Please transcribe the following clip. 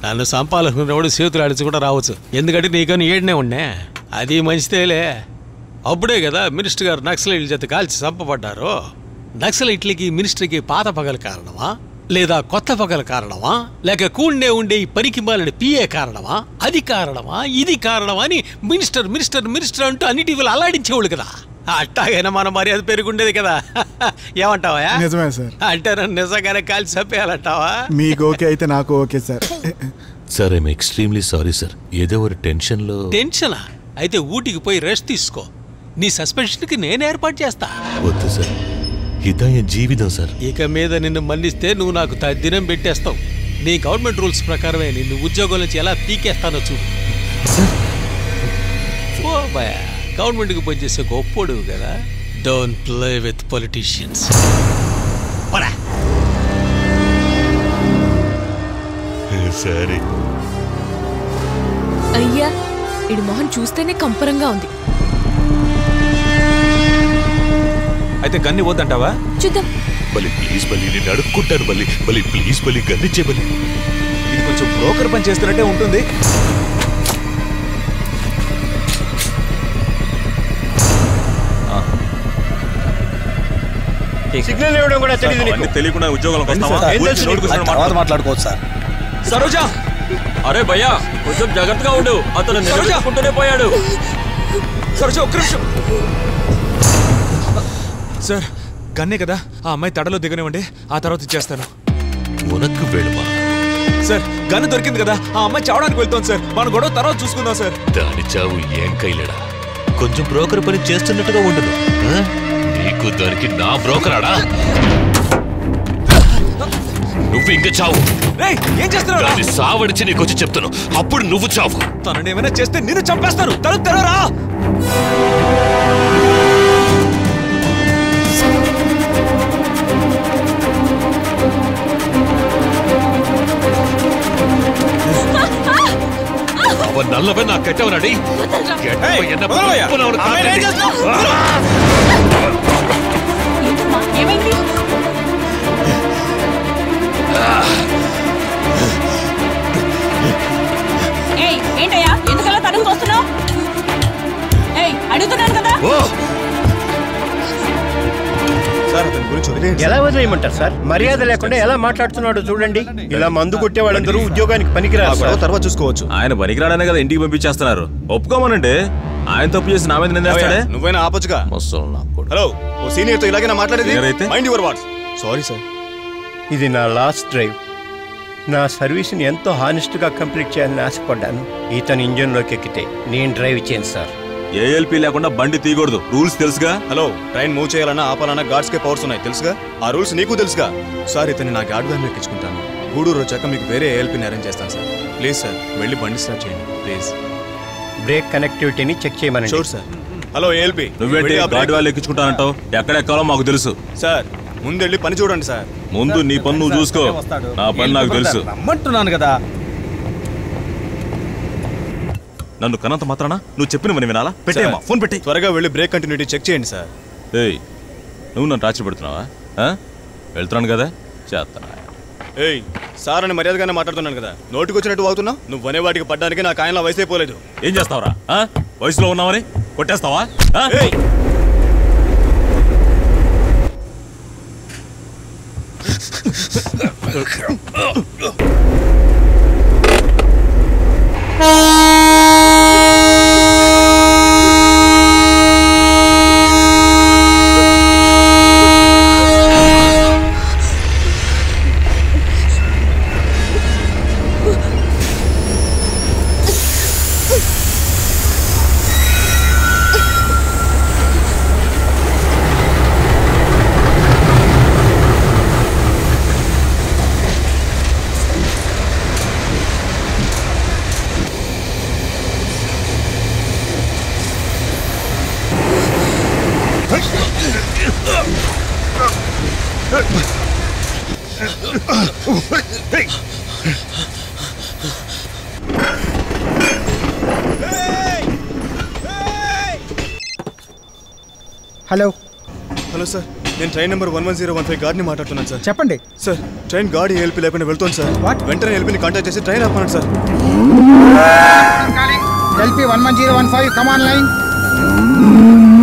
నన్ను సంపాలనుకున్నప్పుడు చేతులు అడిచి కూడా రావచ్చు, ఎందుకంటే నీకని ఏడనే ఉన్నా. అది మంచిదేలే. అప్పుడే కదా మినిస్టర్ గారు నక్సలైట్ల చేత కాల్చి చంపబడ్డారు. నక్సలైట్లకి మినిస్టర్కి పాత పగల కారణమా, లేదా కొత్త పగల కారణమా, లేక కూండే ఉండే ఈ పనికి మాలిన పిఏ కారణమా, అది కారణమా, ఇది కారణమా అని మినిస్టర్ మినిస్టర్ మినిస్టర్ అంటూ అన్నిటి అల్లాడించేవాళ్ళు కదా. అట్టాగైనా మన మర్యాద పెరుగుండేది కదా. ఏమంటావా? నిజమే సార్. అంటే నన్ను నిజంగానే కాల్చి చంపేయాలంటావా? మీకు ఓకే అయితే నాకు okay sir. Sir I'm extremely sorry sir. ఏదో ఒక టెన్షన్లో. టెన్షనా? అయితే ఊటికి పోయి రెస్ట్ తీసుకో. నీ సస్పెన్షన్కి నేను ఏర్పాటు చేస్తా. వద్దు సార్, ఇదయ జీవితం సార్. ఇక మీద నిన్ను మన్నిస్తే నువ్వు నాకు తద్దినం పెట్టేస్తావు. నీ గవర్నమెంట్ రూల్స్ ప్రకారమే నిన్ను ఉద్యోగం నుంచి ఎలా పీకేస్తానో చూడు. ఓ భయ, గవర్నమెంట్కి పనిచేసే గొప్పోడు కదా. Don't play with politicians. సరే అయ్యా, ఇడి మొహం చూస్తేనే కంపరంగా ఉంది. అయితే గన్ని వద్దంటావా? చూద్దాం. బలి ప్లీజ్ బలి, నేను అడుక్కుంటాను బలి. బలి ప్లీజ్ బలి, గన్నిచ్చే బలి. ఇది కొంచెం బ్రోకర్ పని చేస్తున్నట్టే ఉంటుంది. సిగ్నల్ ఇవ్వడం కూడా తెలియదు. తెలియకుండా ఉద్యోగాలకు మాట్లాడుకోవచ్చు సార్. సరోజా, అరే భయ్యా కొంచెం జాగ్రత్తగా ఉండు, అతను నిలబడుకుంటూనే పోయాడు. సరోజా ఒక్క నిమిషం సార్. గన్నే కదా, ఆ అమ్మాయి తడలో దిగనివ్వండి, ఆ తర్వాత ఇచ్చేస్తాను. ఉనక్కు వేడుమా సార్. గన్ను దొరికింది కదా, ఆ అమ్మాయి చావడానికి వెళ్తాం సార్. మన గొడవ తర్వాత చూసుకుందాం సార్. దాని చావు ఏం కైలేడా, కొంచెం బ్రోకర్ పని చేస్తున్నట్టుగా ఉండదు. నీకు దానికి నా బ్రోకర్ ఆడా? నువ్వు ఇంకా చావు. ఏం చేస్తున్నావు? దాన్ని సావడిచి నీకు వచ్చి చెప్తాను, అప్పుడు నువ్వు చావు. తనని ఏమైనా చేస్తే నిన్ను చంపేస్తాను. తలుపు తెరవరా? அவன் நல்லவன், நான் கெட்டவனடி. ఏంటయ్యా, ఎందుకలా తనకు వస్తున్నావు? అడుగుతున్నాను కదా. సార్ అతని గురించి ఎలా వదిలేయమంటారు సార్? మర్యాద లేకుండా ఎలా మాట్లాడుతున్నాడో చూడండి. ఇలా మందు కొట్టే వాళ్ళందరూ ఉద్యోగానికి పనికిరారు. తర్వాత చూసుకోవచ్చు. ఆయన పనికిరాడనే కదా ఇంటికి పంపించేస్తున్నారు. ఒప్పుకోమనండి. ఆయన తప్పు చేసి నా మీద నిందేస్తాడే. నువ్వైనా ఆపొచ్చుగా. హలో, ఓ సీనియర్ తో ఇలాగే మాట్లాడేది. Mind your words. Sorry sir. ఇది నా లాస్ట్ డ్రైవ్. నా సర్వీస్ని ఎంతో హానెస్ట్గా కంప్లీట్ చేయాలని ఆశపడ్డాను. ఇతను ఇంజన్లోకి ఎక్కితే నేను డ్రైవ్ చేయను సార్. ఏఎల్పీ లేకుండా బండి తీయకూడదు, రూల్స్ తెలుసుగా. హలో, ట్రైన్ మూవ్ చేయాలన్నా ఆపాలన్నా గార్డ్స్ కే పవర్స్ ఉన్నాయి తెలుసుగా. ఆ రూల్స్ నీకు తెలుసుగా. సార్ ఇతన్ని నా గార్డ్ వ్యాన్లో ఎక్కించుకుంటాను. గూడూరు వచ్చాక మీకు వేరే ఏఎల్పీని అరేంజ్ చేస్తాను సార్. ప్లీజ్ సార్, వెళ్ళి బండి స్టార్ట్ చేయండి ప్లీజ్. బ్రేక్ కనెక్టివిటీని చెక్ చేయమని. Sure sir. హలో ఏఎల్పీ, నువ్వేంటి గార్డ్ వ్యాన్లో ఎక్కించుకుంటానంటావు? ఎక్కడెక్కాలో మాకు తెలుసు సార్. ముందెళ్ళి పని చూడండి సార్. ముందు నీ పని నువ్వు చూసుకో, నా పని నాకు తెలుసు. రమ్మంటున్నాను కదా. నన్ను కనంత మాత్రానా నువ్వు చెప్పిన మనం వినాలా? పెట్టేమా ఫోన్ పెట్టి. త్వరగా వెళ్ళి బ్రేక్ కంటిన్యూటీ చెక్ చేయండి సార్. ఏయ్, నువ్వు నన్ను టార్చర్ పెడుతున్నావా? వెళ్తున్నాను కదా, చేస్తాను. ఏయ్, సార్ అని మర్యాదగానే మాట్లాడుతున్నాను కదా, నోటికి వచ్చినట్టు వాగుతున్నావు. నువ్వు అనే వాటికి పడ్డానికి నాకు ఆయనలా వయసు అయిపోలేదు. ఏం చేస్తావురా? వయసులో ఉన్నావని కొట్టేస్తావా? హలో. Hello sir. నేను ట్రైన్ నెంబర్ 11015 గార్డ్ని మాట్లాడుతున్నాను సార్. చెప్పండి సార్ ట్రైన్ గాడి ఏఎల్పీ లేకుండా వెళ్తుంది సార్. వెంటనే ఏఎల్పీని కాంటాక్ట్ చేసి ట్రైన్ ఆపమనండి సార్. LP 11015 come on line.